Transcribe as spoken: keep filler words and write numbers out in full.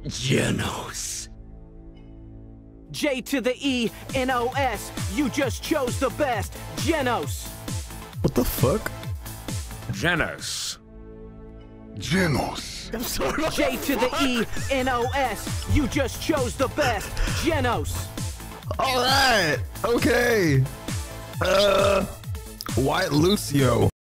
Jenos. J to the E, N O S. You just chose the best. Jenos. What the fuck? Jenos. Jenos. I'm sorry. J to the E, N O S. You just chose the best. Jenos. All right. Okay. Uh, White Lucio.